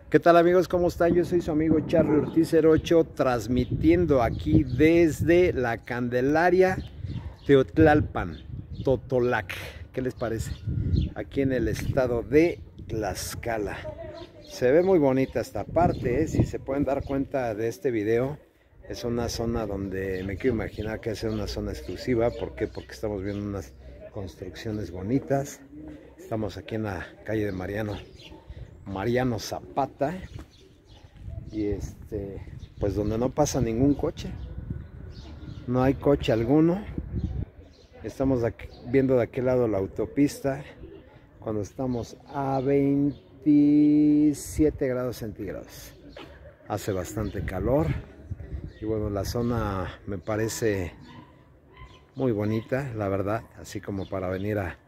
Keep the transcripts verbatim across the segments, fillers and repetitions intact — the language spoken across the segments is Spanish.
¿Qué tal, amigos? ¿Cómo están? Yo soy su amigo Charlie Ortiz cero ocho, transmitiendo aquí desde la Candelaria Teotlalpan, Totolac. ¿Qué les parece? Aquí en el estado de Tlaxcala. Se ve muy bonita esta parte, ¿eh? Si se pueden dar cuenta de este video, es una zona donde me quiero imaginar que es una zona exclusiva. ¿Por qué? Porque estamos viendo unas construcciones bonitas. Estamos aquí en la calle de Mariano Mariano Zapata, y este pues donde no pasa ningún coche, no hay coche alguno. Estamos aquí, viendo de aquel lado la autopista, cuando estamos a veintisiete grados centígrados. Hace bastante calor y bueno, la zona me parece muy bonita, la verdad, así como para venir a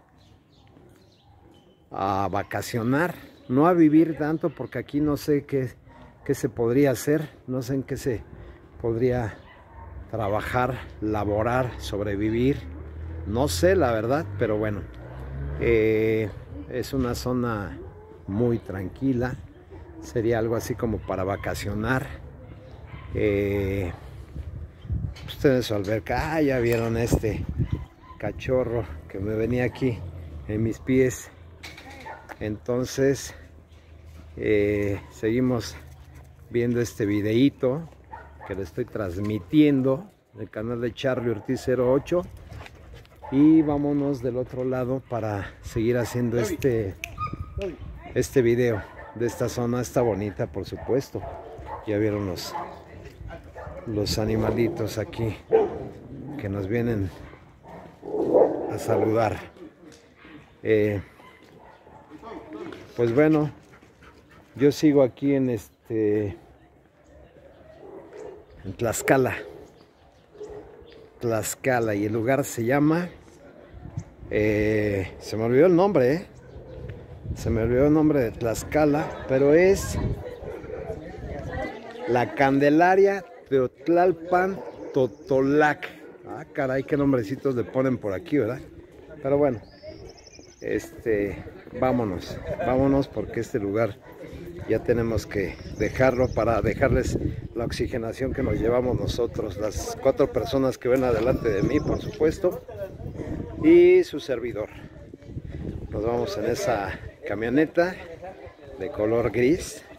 a vacacionar, no a vivir tanto, porque aquí no sé qué, qué se podría hacer, no sé en qué se podría trabajar, laborar, sobrevivir, no sé la verdad, pero bueno, eh, es una zona muy tranquila, sería algo así como para vacacionar. Eh, ustedes su alberca, ah, ya vieron este cachorro que me venía aquí en mis pies. Entonces eh, seguimos viendo este videíto que le estoy transmitiendo en el canal de Charlie Ortiz cero ocho, y vámonos del otro lado para seguir haciendo este este video de esta zona. Está bonita, por supuesto. Ya vieron los los animalitos aquí que nos vienen a saludar. eh, Pues bueno, yo sigo aquí en este en Tlaxcala, Tlaxcala, y el lugar se llama, eh, se me olvidó el nombre, eh, se me olvidó el nombre de Tlaxcala, pero es la Candelaria Teotlalpan Totolac. Ah, caray, qué nombrecitos le ponen por aquí, ¿verdad? Pero bueno, este, vámonos, vámonos, porque este lugar ya tenemos que dejarlo para dejarles la oxigenación que nos llevamos nosotros, las cuatro personas que ven adelante de mí, por supuesto, y su servidor. Nos vamos en esa camioneta de color gris,